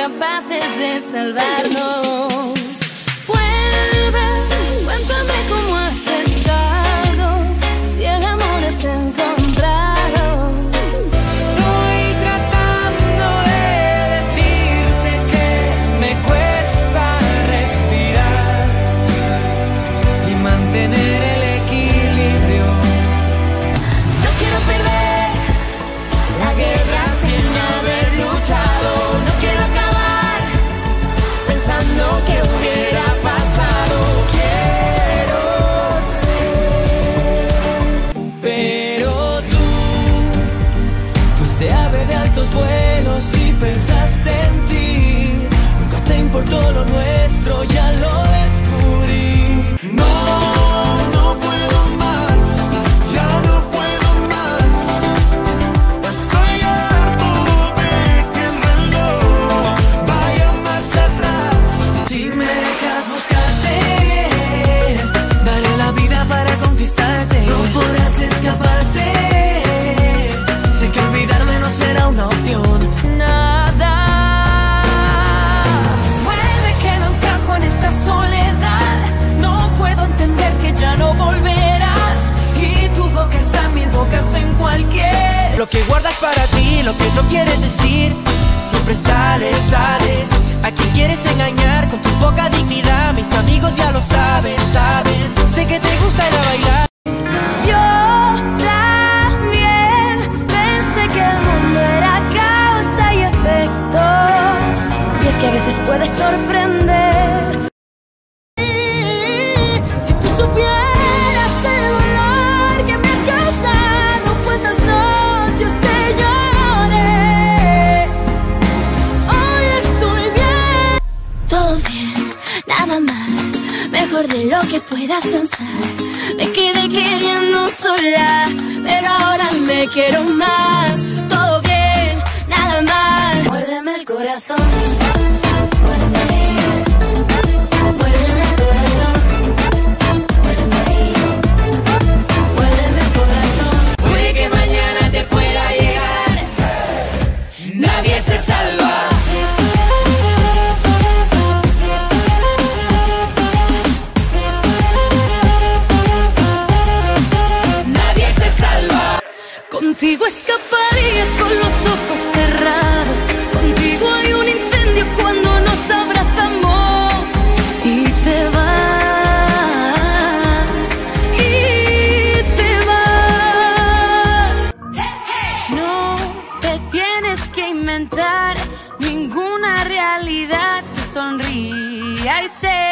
capaces de salvarnos. Vuelve, cuéntame cómo has estado, si el amor es encontrado. Estoy tratando de decirte que me cuesta respirar y mantener el equilibrio. No quiero perder la guerra sin haber luchado. No quiero acabar pensando que hubiera pasado. Quiero ser. Pero tú fuiste ave de altos vuelos y pensaste en ti. Nunca te importó lo nuestro, ya lo descubrí. No, no puedo más, ya no puedo más. Estoy harto de que el reloj vaya marcha atrás. Si me dejas buscarte, daré la vida para conquistarte. No podrás escaparte. Sé que olvidarme no será una opción. Nada. Puede que no encajo en esta soledad. No puedo entender que ya no volverás. Y tu boca está en mil bocas en cualquier. Lo que guardas para ti, lo que no quieres decir, siempre sale, sale. A quien quieres engañar con tu poca dignidad, mis amigos ya lo saben, saben. Sé que te gusta ir a bailar. Yo también pensé que el mundo era causa y efecto. Y es que a veces puede sorprender. Si tú supieras el dolor que me has causado, cuántas noches te lloré. Hoy estoy bien. Todo bien, nada mal, mejor de lo que puedas pensar. Me quedé queriendo sola, pero ahora me quiero más. Todo bien, nada mal. Muérdeme el corazón. Muérdeme ahí. Muérdeme el corazón. Muérdeme ahí. Muérdeme el corazón. Puede que mañana te pueda llegar. Nadie se salva. Nadie se salva. Contigo escaparía con los ojos cerrados. Contigo hay un incendio cuando nos abrazamos. Y te vas. Y te vas. No te tienes que inventar ninguna realidad que sonría y sé